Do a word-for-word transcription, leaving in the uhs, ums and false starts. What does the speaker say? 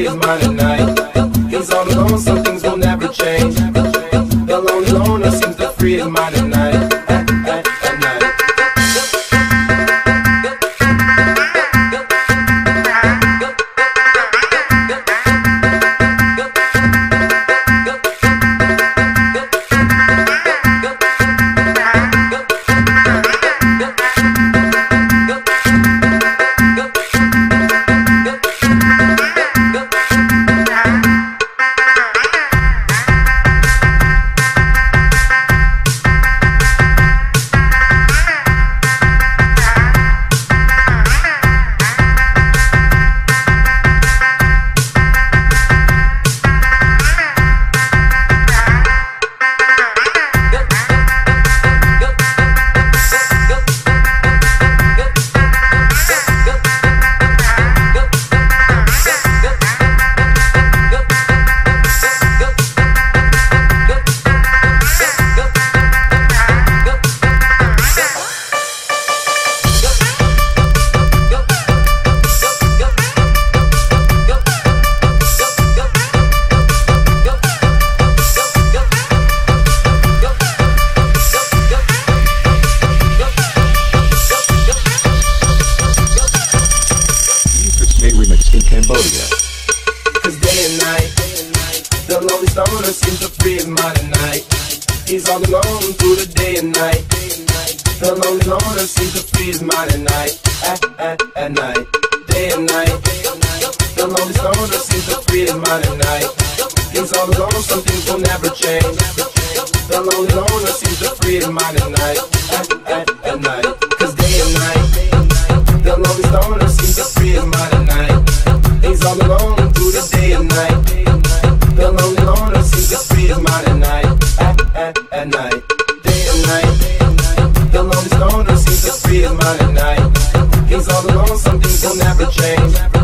his mind at night. He's all alone, some things will never change. The lonely loner seems to free his mind at night. At, at, at night. Cause day and night, the lonely stoner seems to free his mind at night. He's all alone through the day and night. The lonely loner seems to free his mind at night. At, at, at night, day and night. The lonely stoner seems to free his mind at night. He's all alone, some things will never change. The lonely loner seems to free his mind at night. At, at, at night. Cause day and night, the lonely stoner seems to free his mind at night. He's all alone through the day and night. The lonely loner seems to free his mind at night. At, at, at night, day and night. The lonely stoner seems to free his mind at night. He's all alone, some things will never change.